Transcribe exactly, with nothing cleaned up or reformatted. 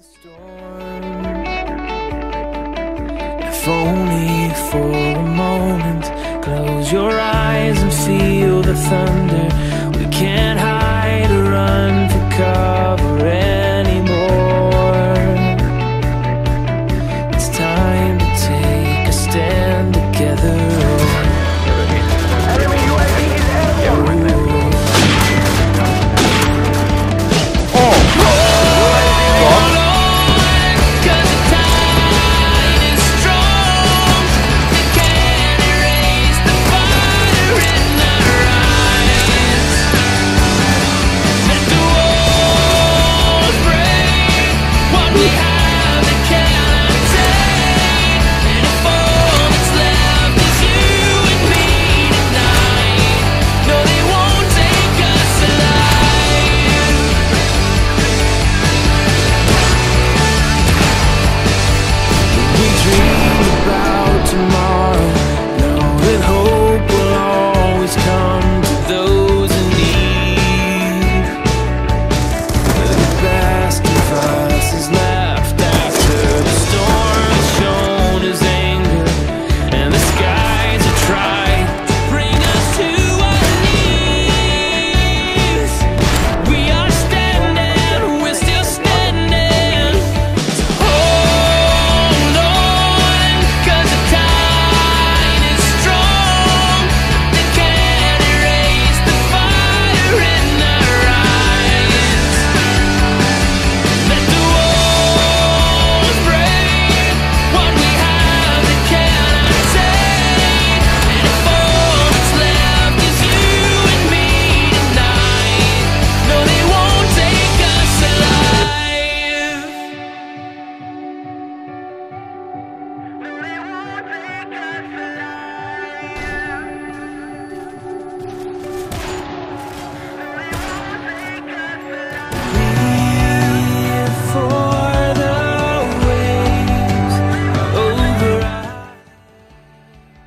If only for a moment, close your eyes and feel the thunder. We can't hide or run for cover anymore. It's time to take a stand together. Enemy U A V is airborne. We